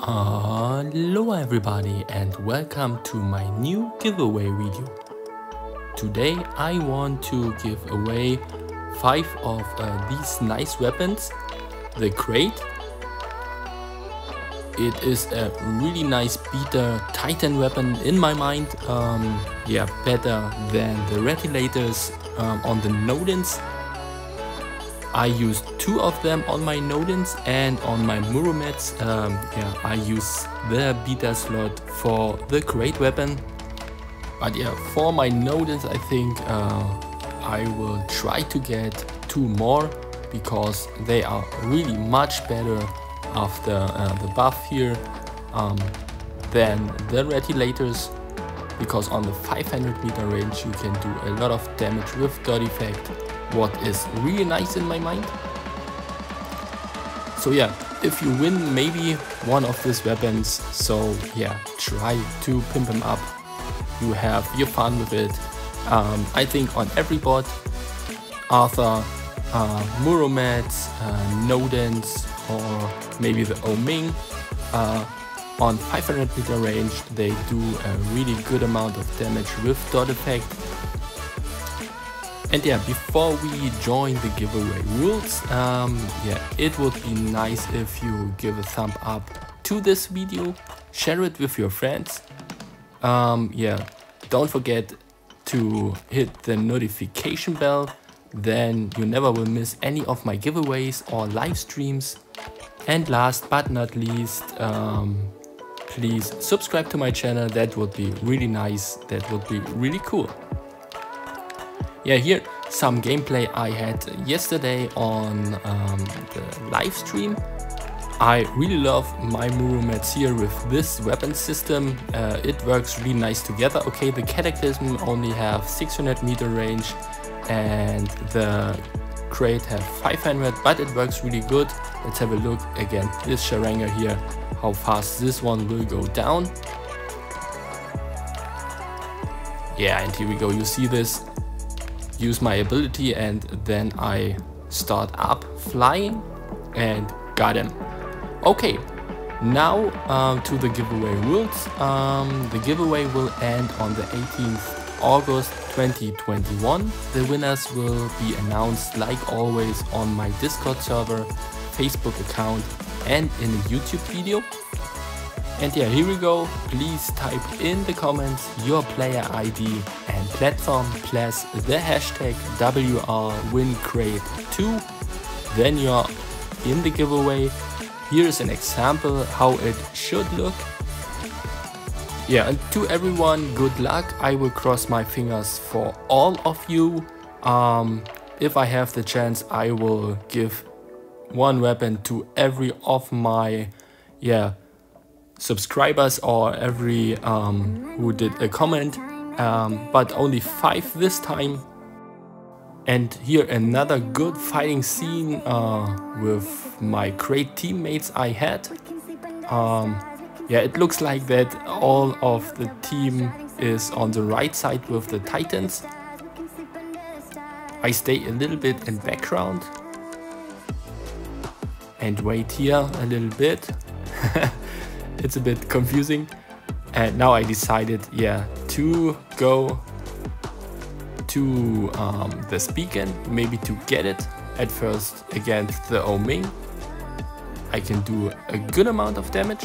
Hello everybody and welcome to my new giveaway video. Today I want to give away 5 of these nice weapons. The crate. It is a really nice beta Titan weapon in my mind. Better than the Retilators on the Nodens. I used 2 of them on my Nodens, and on my Muromets I use the beta slot for the crate weapon. But for my Nodens I think I will try to get 2 more, because they are really much better after the buff here than the Retilators, because on the 500 meter range you can do a lot of damage with dot effect, what is really nice in my mind. So if you win maybe one of these weapons, so try to pimp them up. You have your fun with it. I think on every bot, Arthur, Muromets, Nodens, or maybe the Oming, on 500 meter range they do a really good amount of damage with dot effect. And before we join the giveaway rules, it would be nice if you give a thumb up to this video, share it with your friends. Don't forget to hit the notification bell, then you never will miss any of my giveaways or live streams. And last but not least, please subscribe to my channel. That would be really nice, that would be really cool. Here some gameplay I had yesterday on the live stream. I really love my Muromets here with this weapon system. It works really nice together. Okay, the Cataclysm only have 600 meter range and the crate have 500, but it works really good. Let's have a look again, this Sharingan here, how fast this one will go down. And here we go, you see this. Use my ability and then I start up flying and got him. Okay, now to the giveaway rules. The giveaway will end on the 18th August 2021. The winners will be announced like always on my Discord server, Facebook account and in a YouTube video. And here we go. Please type in the comments your player ID and platform plus the hashtag WRWinCrate2. Then you're in the giveaway. Here's an example how it should look. And to everyone, good luck. I will cross my fingers for all of you. If I have the chance, I will give 1 weapon to every of my subscribers or every who did a comment, but only 5 this time. And here another good fighting scene with my great teammates I had. It looks like that all of the team is on the right side with the Titans. I stay a little bit in background and wait here a little bit. It's a bit confusing, and now I decided to go to this beacon, maybe to get it at first against the Oming. I can do a good amount of damage.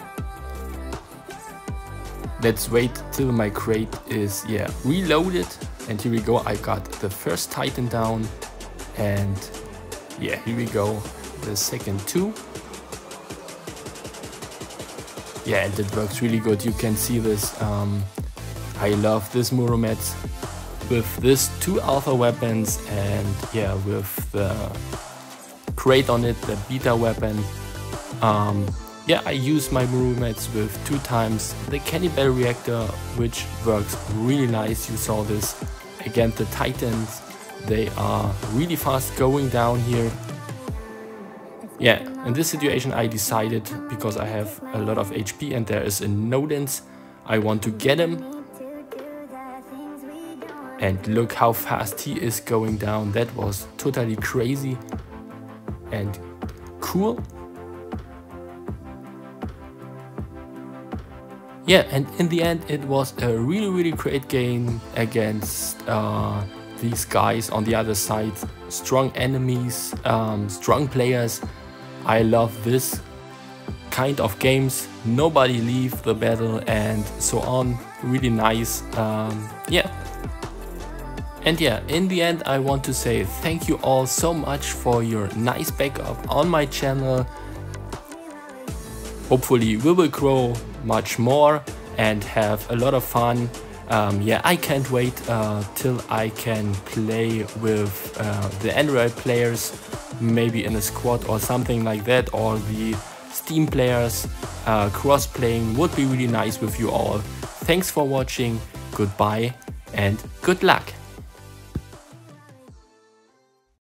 Let's wait till my crate is reloaded, and here we go. I got the first Titan down, and here we go, the second 2. And it works really good. You can see this. I love this Muromets with these 2 alpha weapons, and with the crate on it, the beta weapon. I use my Muromets with 2 times the Cannibal Reactor, which works really nice. You saw this against the Titans. They are really fast going down here. In this situation I decided, because I have a lot of HP and there is a Nodens, I want to get him. And look how fast he is going down. That was totally crazy and cool. Yeah, and in the end it was a really great game against these guys on the other side. Strong enemies, strong players. I love this kind of games. Nobody leave the battle and so on. Really nice. Yeah. And yeah, in the end I want to say thank you all so much for your nice backup on my channel. Hopefully we will grow much more and have a lot of fun. Yeah, I can't wait till I can play with the Android players, maybe in a squad or something like that, or the Steam players. Cross-playing would be really nice with you all. Thanks for watching, goodbye and good luck.